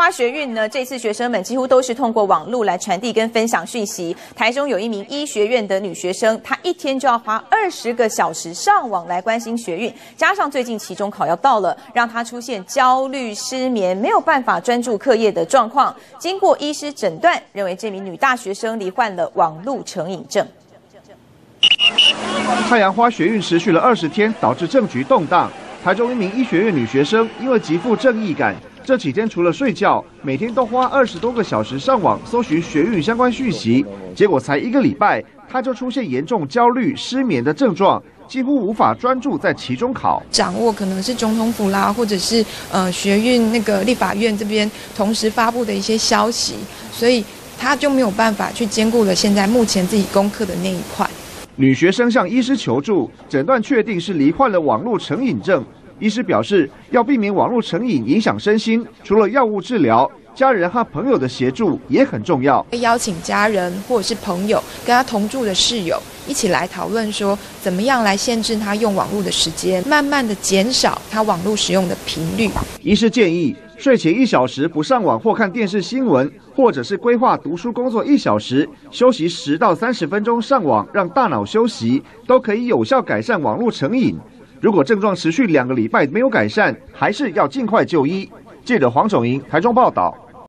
花学运呢，这次学生们几乎都是通过网络来传递跟分享讯息。台中有一名医学院的女学生，她一天就要花20个小时上网来关心学运，加上最近期中考要到了，让她出现焦虑、失眠，没有办法专注课业的状况。经过医师诊断，认为这名女大学生罹患了网络成瘾症。 太阳花学运持续了20天，导致政局动荡。台中一名医学院女学生因为极富正义感，这几天除了睡觉，每天都花20多个小时上网搜寻学运相关讯息。结果才1个礼拜，她就出现严重焦虑、失眠的症状，几乎无法专注在期中考。 掌握可能是总统府啦，或者是学运那个立法院这边同时发布的一些消息，所以她就没有办法去兼顾了现在目前自己功课的那一块。 女学生向医师求助，诊断确定是罹患了网络成瘾症。医师表示，要避免网络成瘾影响身心，除了药物治疗，家人和朋友的协助也很重要。 邀请家人或者是朋友跟他同住的室友一起来讨论说，怎么样来限制他用网络的时间，慢慢的减少他网络使用的频率。 医师建议，睡前1小时不上网或看电视新闻，或者是规划读书工作1小时，休息10到30分钟上网，让大脑休息，都可以有效改善网络成瘾。如果症状持续2个礼拜没有改善，还是要尽快就医。记者黄种莹台中报道。